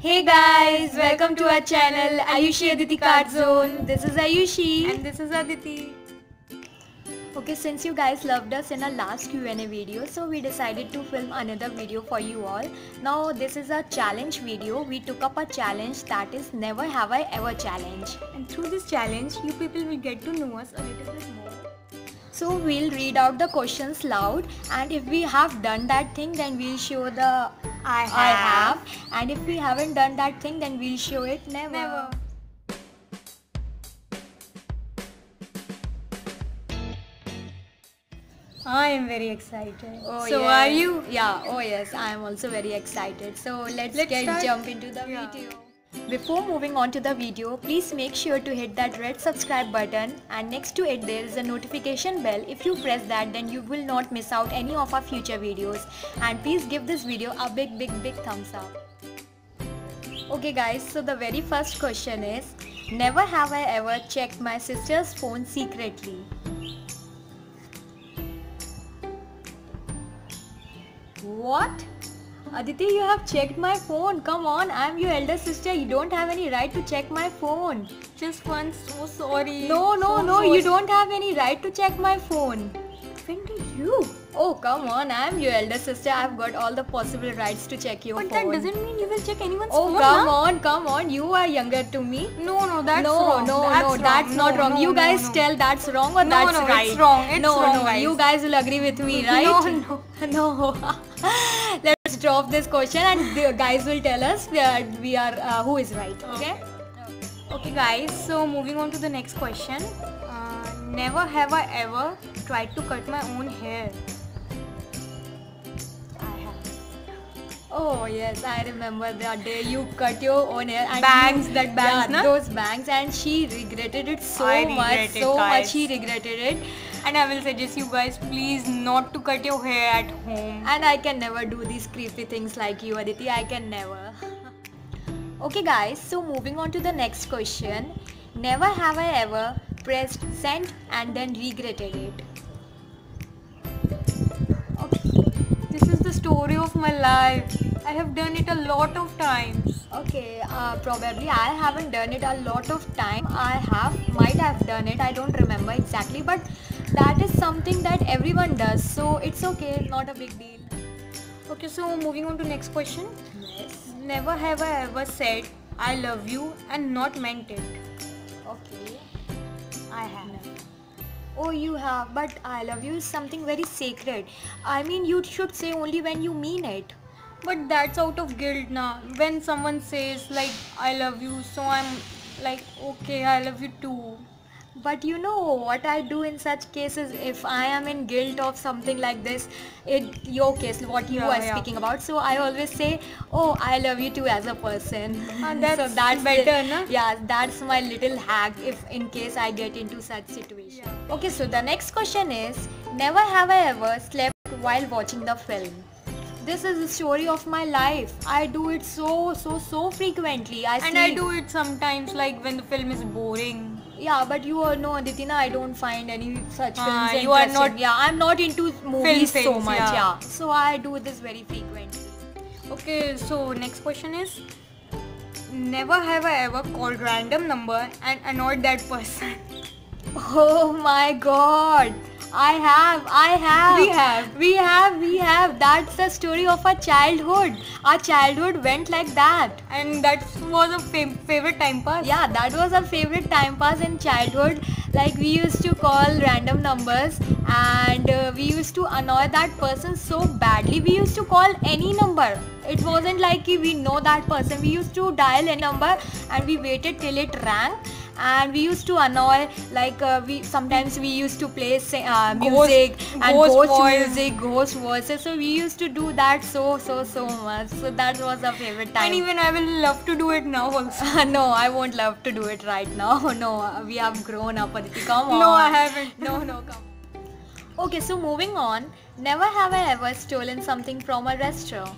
Hey guys, welcome to our channel Ayushi Aditi Card Zone. This is Ayushi. And this is Aditi. Okay, since you guys loved us in our last Q&A video, so we decided to film another video for you all. Now this is a challenge video. We took up a challenge that is Never Have I Ever challenge. And through this challenge, you people will get to know us a little bit more. So we'll read out the questions loud, and if we have done that thing, then we'll show the I have. And if we haven't done that thing, then we'll show it never. I am very excited. Oh, so yeah. are you? Yeah, oh yes, I am also very excited. So let's jump into the video. Before moving on to the video, please make sure to hit that red subscribe button, and next to it there is a notification bell. If you press that, then you will not miss out any of our future videos. And please give this video a big thumbs up. Okay guys, so the very first question is, never have I ever checked my sister's phone secretly. What? Aditi, you have checked my phone. Come on, I am your elder sister. You don't have any right to check my phone. Just once, so sorry. No, you don't have any right to check my phone. When did you? Oh, come on, I am your elder sister. I have got all the possible rights to check your But phone. that doesn't mean you will check anyone's phone. phone. Come on. You are younger to me. No, that's no, wrong. No, that's not wrong. You guys tell that's wrong or that's right. It's wrong. It's wrong, No, you guys will agree with me, right? No. Let's drop this question and the guys will tell us we are who is right. Okay guys, so moving on to the next question. Never have I ever tried to cut my own hair. I have. Oh yes, I remember that day you cut your own hair and those bangs, and she regretted it so much. She regretted it. And I will suggest you guys please not to cut your hair at home. And I can never do these creepy things like you, Aditi. I can never. Okay guys, so moving on to the next question. Never have I ever pressed send and then regretted it. Okay. This is the story of my life. I have done it a lot of times. Okay, probably I haven't done it a lot of time. Might have done it. I don't remember exactly, but that is something that everyone does. So it's okay, not a big deal. Okay, so moving on to next question. Yes. Never have I ever said I love you and not meant it. Okay. I have. Oh, you have, but I love you is something very sacred. I mean, you should say only when you mean it. But that's out of guilt now. When someone says like I love you, so I'm like okay, I love you too. But you know what I do in such cases, if I am in guilt of something like this, your case, what you are speaking about, so I always say, oh, I love you too as a person. That's better, na? Yeah, that's my little hack if in case I get into such situation. Yeah. Okay, so the next question is, never have I ever slept while watching the film. This is the story of my life. I do it so frequently. I do it sometimes, like when the film is boring. Yeah, but you are no Aditi, I don't find any such films interesting. You are not. Yeah, I'm not into movies so much. Yeah. So I do this very frequently. Okay, so next question is, never have I ever called random number and annoyed that person. Oh my God. I have. We have. That's the story of our childhood. Our childhood went like that. And that was a favorite time pass. Yeah, that was our favorite time pass in childhood. Like we used to call random numbers and we used to annoy that person so badly. We used to call any number. It wasn't like we know that person. We used to dial any number and we waited till it rang. And we used to annoy, like sometimes we used to play music and ghost voices. So we used to do that so much. So that was our favorite time. And even I will love to do it now also. No, I won't love to do it right now. No, we have grown up, Aditi. Come on. No, I haven't. No, come. Okay, so moving on. Never have I ever stolen something from a restaurant.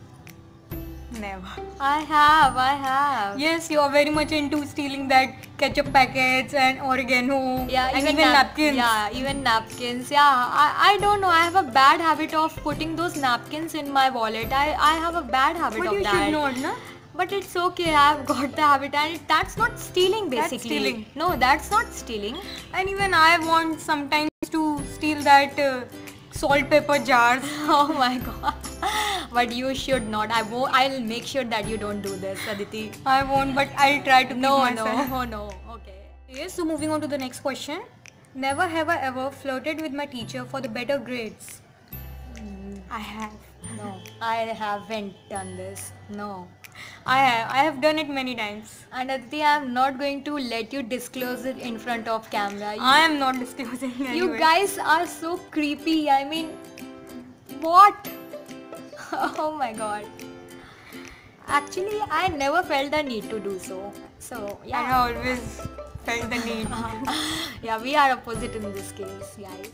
Never. I have. Yes, you are very much into stealing that ketchup packets and oregano. Yeah, and even napkins. Yeah, even napkins. Yeah, I don't know. I have a bad habit of putting those napkins in my wallet. I have a bad habit of that. But you should not, na? But it's okay, I've got the habit, and that's not stealing That's basically. stealing. No, that's not stealing. And even I want sometimes to steal that salt pepper jars. Oh my god. But you should not. I'll make sure that you don't do this, Aditi. I won't, but I'll try to keep No, myself. no, no. Okay. Yes, so moving on to the next question. Never have I ever flirted with my teacher for the better grades. I have. No, I haven't done this. No. I have done it many times. And Aditi, I'm not going to let you disclose it in front of camera. I am not disclosing anyway. You guys are so creepy. I mean, what? Oh my god. Actually, I never felt the need to do so. So, I yeah. have always felt the need. Yeah, we are opposite in this case, guys.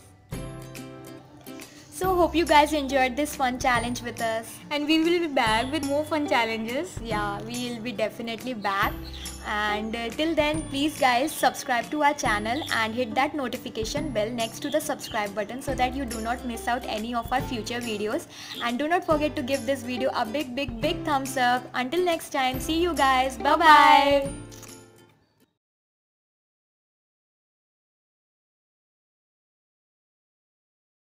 So, hope you guys enjoyed this fun challenge with us. And we will be back with more fun challenges. Yeah, we will be definitely back. And till then, please guys subscribe to our channel and hit that notification bell next to the subscribe button so that you do not miss out any of our future videos. And do not forget to give this video a big thumbs up. Until next time, see you guys. Bye bye.